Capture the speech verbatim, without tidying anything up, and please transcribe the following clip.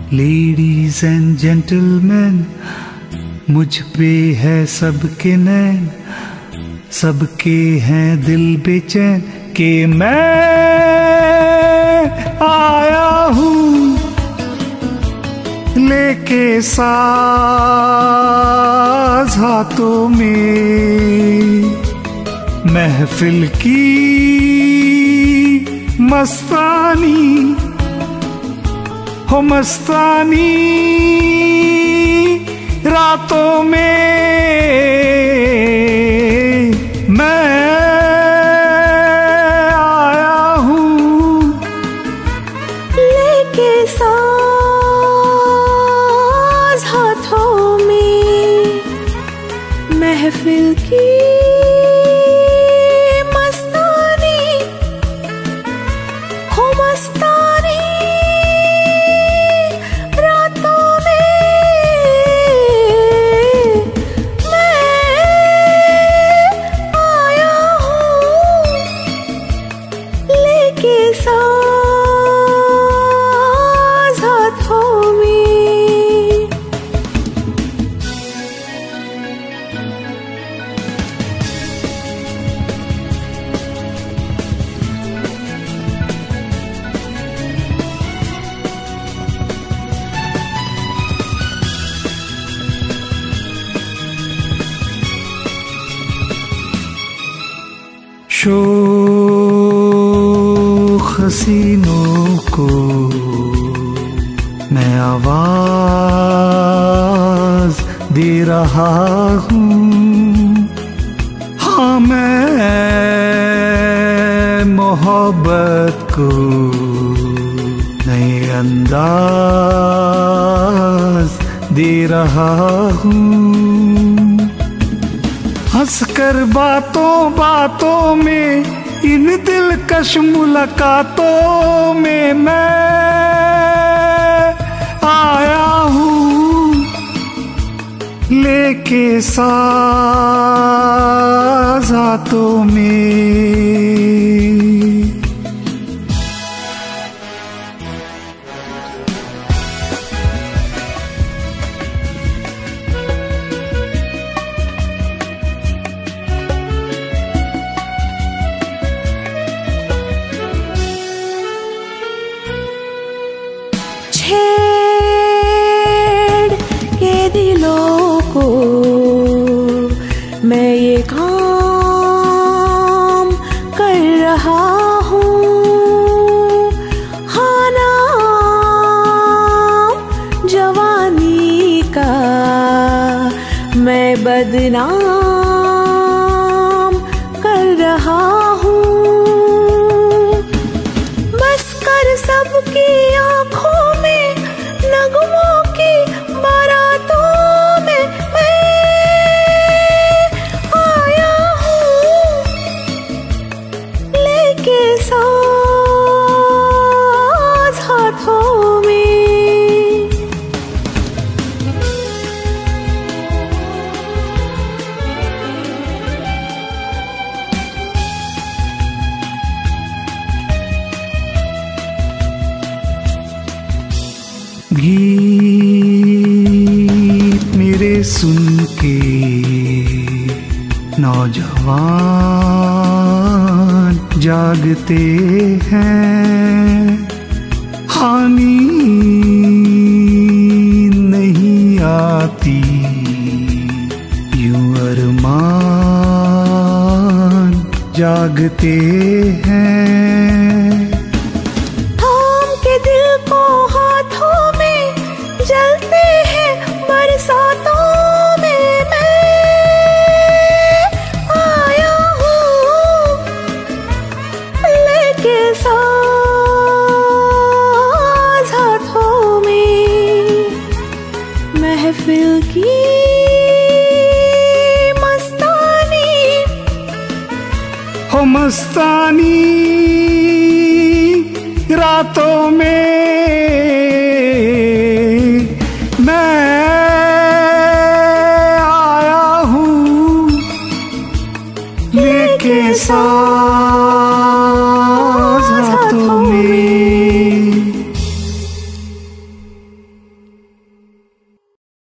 Ladies and gentleman, मुझ पे है सबके नैन, सबके हैं दिल बेचैन कि मैं आया हूँ लेके साज हाथों में, महफिल की मस्तानी हो मस्तानी रातों में मैं आया हूँ लेके साज हाथों में, महफिल की मस्तानी हो मस्तानी रातों में मैं आया हूँ लेके साज हाथों में। शोख हसीनों को मैं आवाज दे रहा हूँ, हाँ मैं मोहब्बत को नए अंदाज दे रहा हूँ। हंसकर बातों बातों में, इन दिलकश मुलाकातों में मैं आया हूँ लेके साज हाथों में। छेड़ के दिलों को मैं ये काम कर रहा हूँ, हाँ नाम जवानी का मैं बदनाम कर रहा हूँ। बस कर सबकी आँखों में नगमों की बारातों में मैं आया हूँ लेके साज हाथों में। गीत मेरे सुन के नौजवान जागते हैं, हाँ नींद नहीं आती यूं अरमान जागते हैं। थाम के दिल को हाथों में जलते हैं बरसातों में मैं आया हूँ लेके साज हाथों में, महफिल की मस्तानी हो मस्तानी रातों में मैं आया हूँ लेके साज हाथों में।